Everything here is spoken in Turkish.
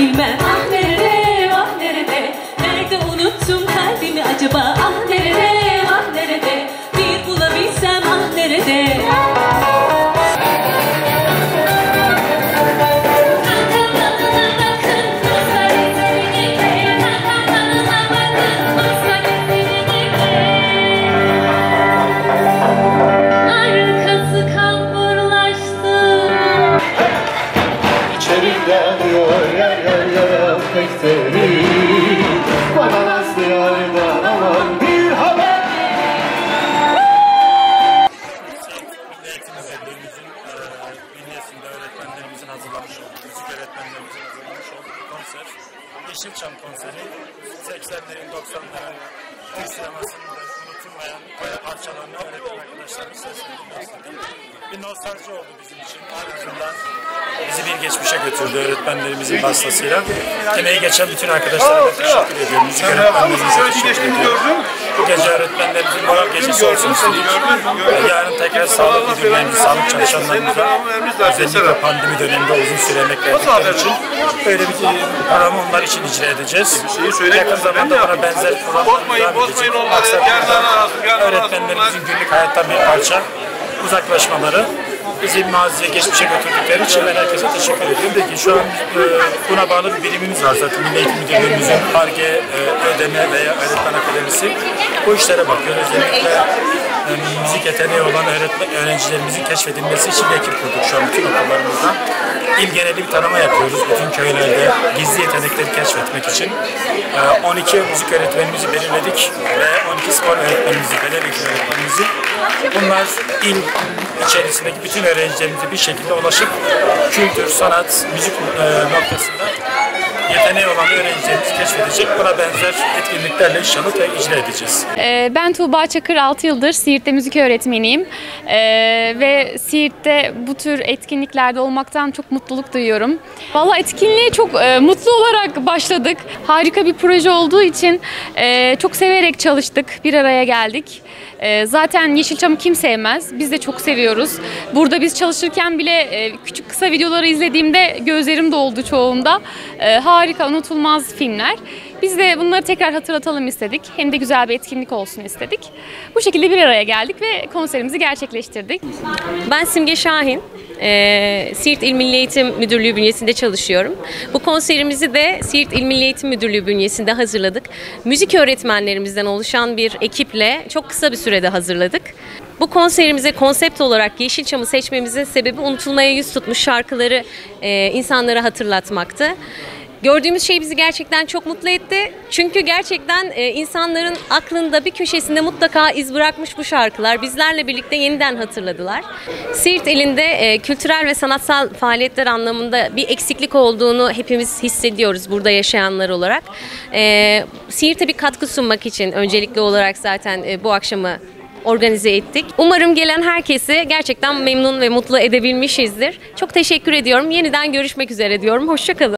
bilmem. Ah nerede, ah nerede, nerede unuttum kalbimi acaba? Ah nerede, ah nerede, bir bulabilsem ah nerede? Bana nasıl yardan aman bir haber. Bünyesinde öğretmenlerimizin hazırlamış olduğu, müzik öğretmenlerimizin hazırlamış olduğu konser, Yeşilçam konseri, 80'lerin 90'ların Türk sinemasında unutulmayan parçalarını öğretmen arkadaşlarımız seslendirdi. Bir nostalji oldu bizim için. Ardından bizi bir geçmişe götürdü öğretmenlerimizin vasıtasıyla. Emeği geçen bütün arkadaşlarıma teşekkür ediyorum. Müzik öğretmenlerimize teşekkür ediyorum. Bu gece öğretmenlerimizin moral gecesi olsun istedik. Yarın tekrar sağlık müdürlerimiz, sağlık çalışanlarımıza özellikle pandemi döneminde uzun süre emek verdikleri için böyle bir programı onlar için icra edeceğiz. Yakın zamanda bana benzer programlar devam edecek. Öğretmenlerimizin günlük hayattan bir parça uzaklaşmaları bizi maziye, geçmişe götürdükleri için ben herkese teşekkür ediyorum. Peki şu an buna bağlı bir birimimiz var zaten. Milli Eğitim Müdürlüğümüzün Ar-Ge, ÖDM veya Öğretmen Akademisi bu işlere bakıyor. Özellikle müzik yeteneği olan öğrencilerimizin keşfedilmesi için bir ekip kurduk şu an bütün okullarımızda. İl geneli bir tarama yapıyoruz bütün köylerde gizli yetenekleri keşfetmek için. 12 müzik öğretmenimizi belirledik ve 12 spor öğretmenimizi, beden eğitimi öğretmenimizi. Bunlar il içerisindeki bütün öğrencilerimize bir şekilde ulaşıp kültür, sanat, müzik noktasında yeteneği olan öğrencilerimizi keşfedecek. Buna benzer etkinliklerle inşallah icra edeceğiz. Ben Tuğba Çakır, 6 yıldır Siirt'te müzik öğretmeniyim. Ve Siirt'te bu tür etkinliklerde olmaktan çok mutluluk duyuyorum. Vallahi etkinliğe çok mutlu olarak başladık. Harika bir proje olduğu için çok severek çalıştık, bir araya geldik. Zaten Yeşilçam'ı kim sevmez? Biz de çok seviyoruz. Burada biz çalışırken bile küçük kısa videoları izlediğimde gözlerim doldu çoğunda. Harika, unutulmaz filmler. Biz de bunları tekrar hatırlatalım istedik. Hem de güzel bir etkinlik olsun istedik. Bu şekilde bir araya geldik ve konserimizi gerçekleştirdik. Ben Simge Şahin. Siirt İl Milli Eğitim Müdürlüğü bünyesinde çalışıyorum. Bu konserimizi de Siirt İl Milli Eğitim Müdürlüğü bünyesinde hazırladık. Müzik öğretmenlerimizden oluşan bir ekiple çok kısa bir sürede hazırladık. Bu konserimize konsept olarak Yeşilçam'ı seçmemizin sebebi unutulmaya yüz tutmuş şarkıları insanlara hatırlatmaktı. Gördüğümüz şey bizi gerçekten çok mutlu etti. Çünkü gerçekten insanların aklında bir köşesinde mutlaka iz bırakmış bu şarkılar. Bizlerle birlikte yeniden hatırladılar. Siirt ilinde kültürel ve sanatsal faaliyetler anlamında bir eksiklik olduğunu hepimiz hissediyoruz burada yaşayanlar olarak. Siirt'e bir katkı sunmak için öncelikli olarak zaten bu akşamı organize ettik. Umarım gelen herkesi gerçekten memnun ve mutlu edebilmişizdir. Çok teşekkür ediyorum. Yeniden görüşmek üzere diyorum. Hoşça kalın.